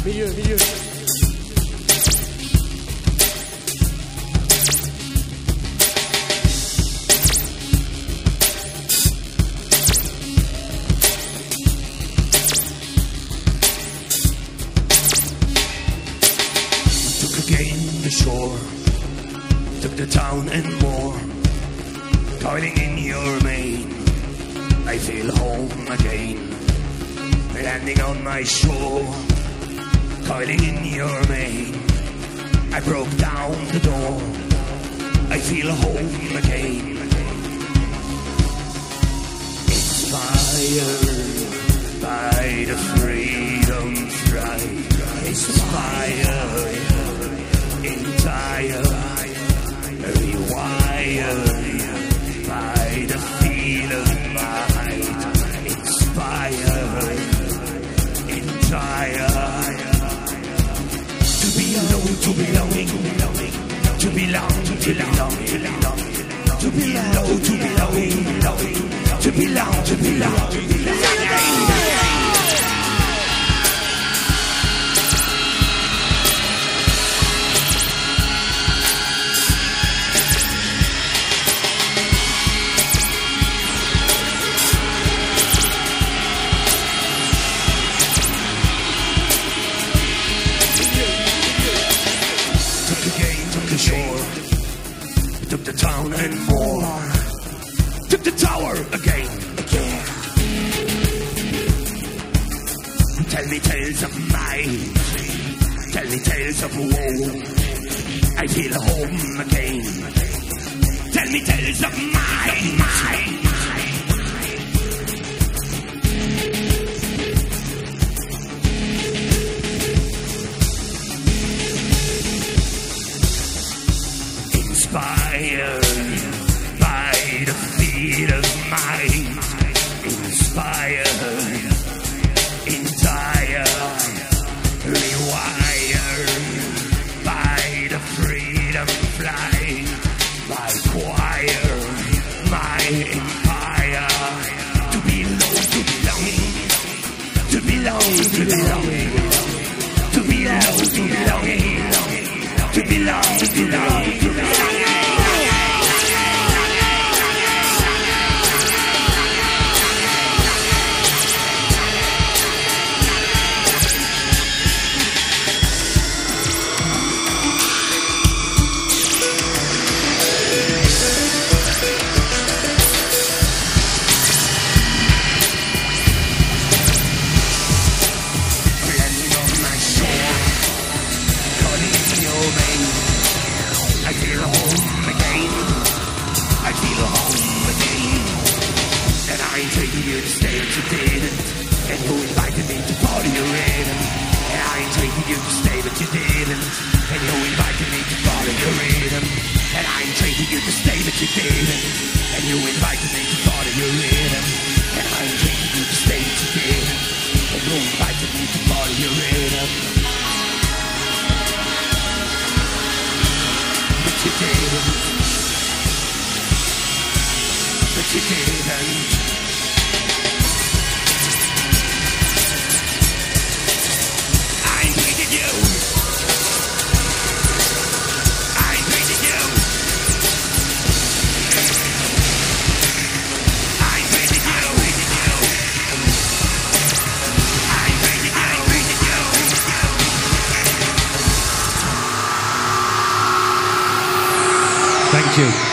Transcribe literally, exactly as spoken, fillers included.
Milieu, milieu. Again the shore, took the town and more, toiling in your main, I feel home again, landing on my shore, toiling in your main, I broke down the door, I feel home again, inspired by the freedom strike, inspired entire, rewired by the feel of might, inspired, entire, to belong, to belonging, to belong, to belong, to belong, to belong, to belonging, to belong, to belong, to belong. The shore, took the town and more, took the tower again, again. Tell me tales of might, tell me tales of woe, I feel home again. Tell me tales of might, might. Inspired by the feel of might, inspired, entire, rewired by the freedom flight, by choir, my empire, to belong, to belonging, to belong, to belonging, to belong, to belonging, to belong, to belong, to belong. I feel home again, I feel home again, and I ain't taking you to stay but you didn't, and you invited me to party your rhythm, and I ain't taking you to stay but you didn't, and you invited me to party your rhythm, and I ain't taking you to stay but you didn't, and you invited me to party your rhythm, and I ain't taking you to stay but you didn't, and you invited me to party your rhythm. But you didn't, but you didn't. I ain't treated you, I ain't treated you, I ain't treated you, I ain't treated you, I ain't treated you. Thank you.